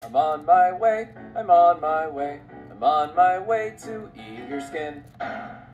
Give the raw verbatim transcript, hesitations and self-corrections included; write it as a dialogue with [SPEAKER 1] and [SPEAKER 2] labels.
[SPEAKER 1] I'm on my way, I'm on my way, I'm on my way to eat your skin.